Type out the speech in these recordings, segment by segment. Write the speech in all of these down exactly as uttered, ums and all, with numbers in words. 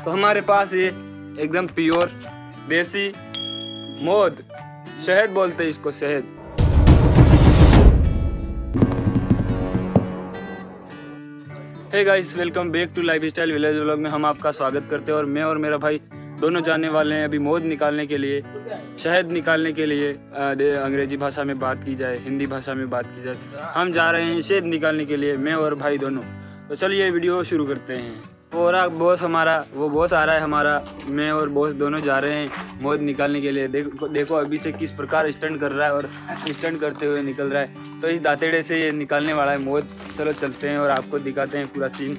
तो हमारे पास ये एकदम प्योर देसी मौद, शहद बोलते हैं इसको, शहद। Hey guys, welcome back to lifestyle village vlog में हम आपका स्वागत करते हैं। और मैं और मेरा भाई दोनों जाने वाले हैं अभी मौद निकालने के लिए, शहद निकालने के लिए। अंग्रेजी भाषा में बात की जाए, हिंदी भाषा में बात की जाए, हम जा रहे हैं शहद निकालने के लिए, मैं और भाई दोनों। तो चलिए वीडियो शुरू करते हैं। और बॉस हमारा, वो बॉस आ रहा है हमारा, मैं और बॉस दोनों जा रहे हैं मौद निकालने के लिए। देखो देखो अभी से किस प्रकार स्टंट कर रहा है और स्टंट करते हुए निकल रहा है। तो इस दातेड़े से ये निकालने वाला है मौद। चलो चलते हैं और आपको दिखाते हैं पूरा सीन।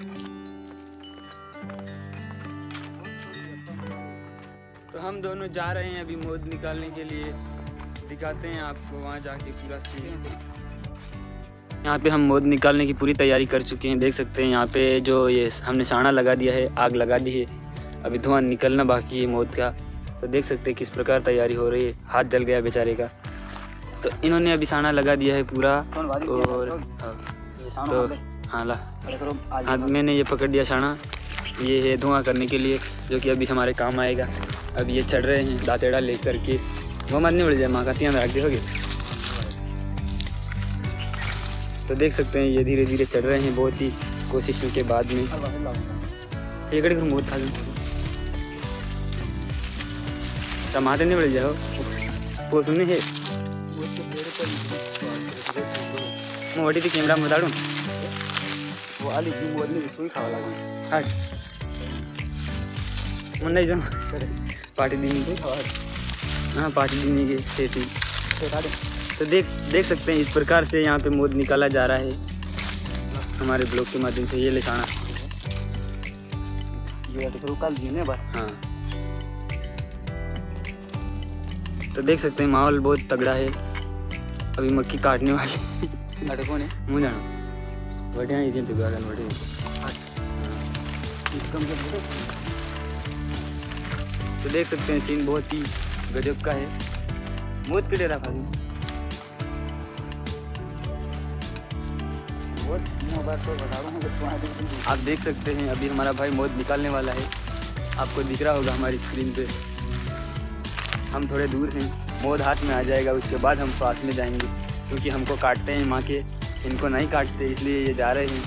तो हम दोनों जा रहे हैं अभी मौद निकालने के लिए, दिखाते हैं आपको वहाँ जाके पूरा सीन। यहाँ पे हम मौद निकालने की पूरी तैयारी कर चुके हैं, देख सकते हैं। यहाँ पे जो ये हमने साना लगा दिया है, आग लगा दी है, अभी धुआं निकलना बाकी है मौद का। तो देख सकते हैं किस प्रकार तैयारी हो रही है। हाथ जल गया बेचारे का। तो इन्होंने अभी साना लगा दिया है पूरा। और तो हाँ ला हाँ मैंने ये पकड़ दिया साना, ये है धुआं करने के लिए, जो कि अभी हमारे काम आएगा। अब ये चढ़ रहे हैं दातेड़ा लेकर के। वो मरने बढ़ जाए माँ का तियान रख दोगे। तो देख सकते हैं ये धीरे धीरे चढ़ रहे हैं, बहुत ही कोशिशों के बाद में। एक बहुत था टमाटर नहीं बढ़ जाओ वो सुनने है मोटी थी कैमरा में बताड़ू वो आली की मोद नहीं सुई खावा लगा। हां मन नहीं जाओ पार्टी दिन के हाँ पार्टी दिन के खेती। तो देख देख सकते हैं इस प्रकार से यहाँ पे मौद निकाला जा रहा है हमारे ब्लॉग के माध्यम से। ये लिखाना हाँ। तो देख सकते हैं माहौल बहुत तगड़ा है। अभी मक्की काटने वाली अरे कौन है मुझे जाना बढ़िया ही दिन चुका बढ़िया। तो देख सकते हैं सीन बहुत ही गजब का है। मौत के डेरा फाली आप देख सकते हैं अभी हमारा भाई मौत निकालने वाला है। आपको दिख रहा होगा हमारी स्क्रीन पे। हम थोड़े दूर हैं, मौत हाथ में आ जाएगा, उसके बाद हम पास में जाएंगे, क्योंकि हमको काटते हैं माँ के, इनको नहीं काटते, इसलिए ये जा रहे हैं।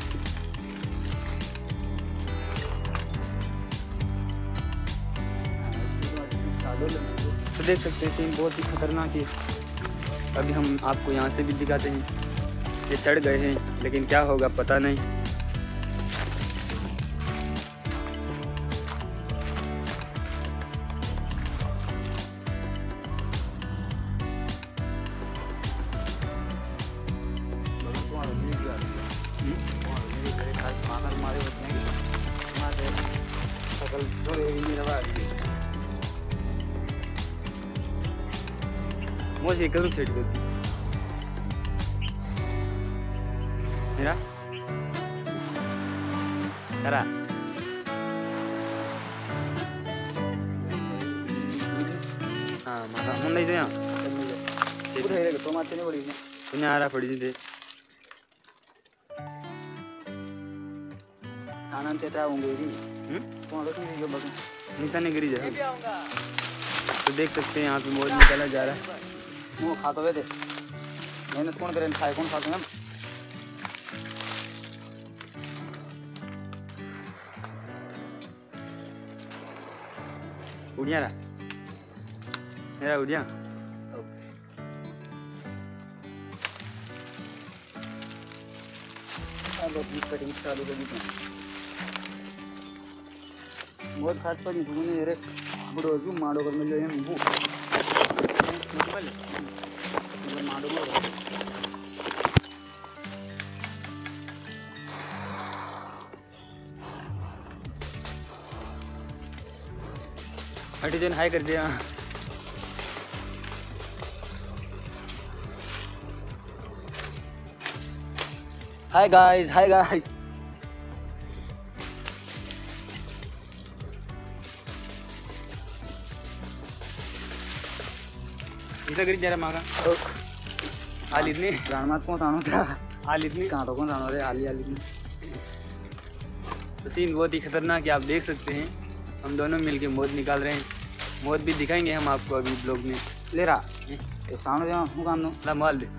तो देख सकते हैं सीन बहुत ही खतरनाक है। अभी हम आपको यहाँ से भी दिखाते हैं। ये चढ़ गए हैं, लेकिन क्या होगा पता नहीं। मुझे करूँ छेड़ देती मेरा करा हाँ मारा मुन नहीं जाए पूरा है तो मारते नहीं पड़ी पुण्य आ रहा पड़ी थी आनंद तेरा होंगे जी हम्म कौन लोग नहीं जो बगल निशाने गिरी जाए। तो देख सकते हैं यहाँ पे मौज निकाला जा रहा है। मुँह खाता हुए थे मेहनत कौन करें, खाए कौन खाते हैं हम। उड़िया रहा मेरा उड़िया कटिंग चालू कर दी बहुत खास पर घूमने रे बुढ़ो क्यों माड़ो कर मिल जाए वो माड़ो हटी जन हाई कर दिया। Hi guys, hi guys. इधर गिर जा रहा मागा आली इतनी राणमात कौन सानो था आली इतनी कहाँ तो कौन सानो रे आली आली तो सीन बहुत ही खतरनाक है। आप देख सकते हैं हम दोनों मिलके मौत निकाल रहे हैं। मौत भी दिखाएंगे हम आपको अभी ब्लॉग में। ले रहा ये सामने जाओ हूं काम नो ला माल दे।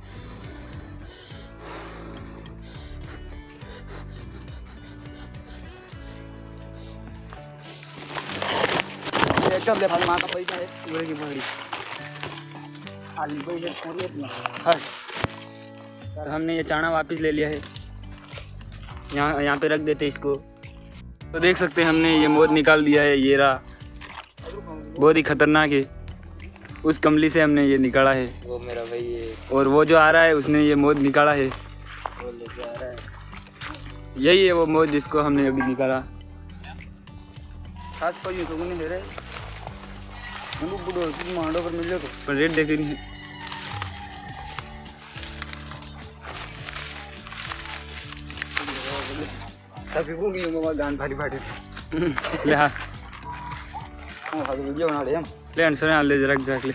एकदम ले भाई मां का पैसा है पूरे की पकड़ी। खाली पैसे थोड़ी है हट। तो हमने ये चाना वापस ले लिया है। यहाँ यहाँ पे रख देते इसको। तो देख सकते हैं हमने ये मौत निकाल दिया है। ये रहा, बहुत ही खतरनाक है। उस कमली से हमने ये निकाला है। वो मेरा भाई है और वो जो आ रहा है उसने ये मौत निकाला है। वो लेके आ रहा है। यही है वो मौत जिसको हमने अभी निकाला। सात पैसे तो नहीं दे रहे मुझे बुढ़ो की मांडो पर मिल तो पर रेट देखे नहीं है। तभी को नहीं मम्मा गान फाड़ी फाड़ी ले हाँ हां हां वीडियो बना ले हम ले आंसर यहाँ ले जरा एग्जैक्टली।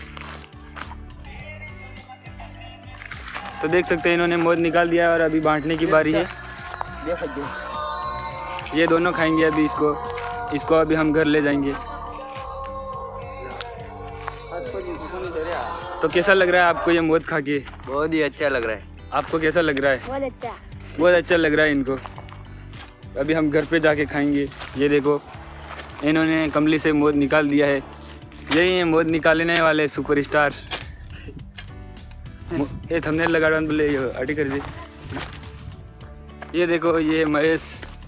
तो देख सकते हैं इन्होंने मौत निकाल दिया है और अभी बांटने की बारी है। देख सकते ये दोनों खाएंगे अभी इसको। इसको अभी हम घर ले जाएंगे। तो कैसा लग रहा है आपको ये मौत खा के? बहुत ही अच्छा लग रहा है। आपको कैसा लग रहा है? बहुत अच्छा बहुत अच्छा लग रहा है इनको। अभी हम घर पे जाके खाएंगे। ये देखो इन्होंने कमली से मौत निकाल दिया है। यही है मौत निकालने वाले सुपरस्टार। ये थंबनेल लगा रहा बोले ये अटी कर दे। ये देखो ये महेश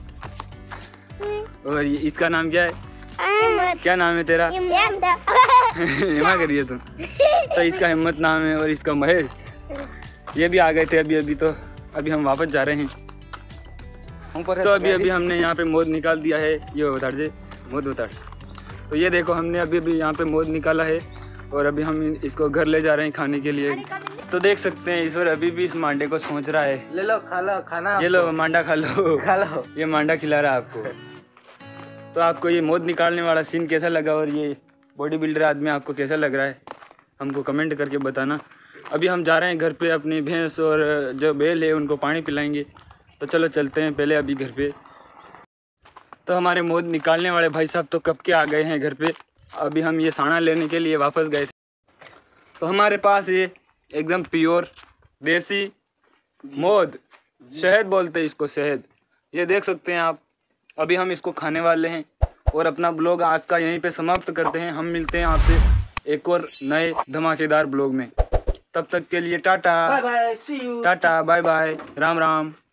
और ये इसका नाम क्या है? क्या नाम है तेरा? हिम्मत करिए तुम। तो इसका हिम्मत नाम है और इसका महेश। ये भी आ गए थे अभी अभी। तो अभी हम वापस जा रहे हैं। तो अभी अभी हमने यहाँ पे मौत निकाल दिया है। ये बता दे मौत बता। तो ये देखो हमने अभी अभी यहाँ पे मौत निकाला है और अभी हम इसको घर ले जा रहे हैं खाने के लिए। तो देख सकते हैं ईश्वर अभी भी इस मांडे को सोच रहा है। ले लो खा लो खाना ये लो मांडा खा लो। खा लो ये मांडा खिला रहा है आपको। तो आपको ये मौत निकालने वाला सीन कैसा लगा और ये बॉडी बिल्डर आदमी आपको कैसा लग रहा है हमको कमेंट करके बताना। अभी हम जा रहे हैं घर पे अपनी भैंस और जो बैल है उनको पानी पिलाएंगे। तो चलो चलते हैं पहले अभी घर पे। तो हमारे मौत निकालने वाले भाई साहब तो कब के आ गए हैं घर पे। अभी हम ये साना लेने के लिए वापस गए थे। तो हमारे पास ये एकदम प्योर देसी मौत, शहद बोलते हैं इसको, शहद। ये देख सकते हैं आप। अभी हम इसको खाने वाले हैं और अपना ब्लॉग आज का यहीं पे समाप्त करते हैं। हम मिलते हैं आपसे एक और नए धमाकेदार ब्लॉग में। तब तक के लिए tata bye bye see you tata bye bye Ram Ram.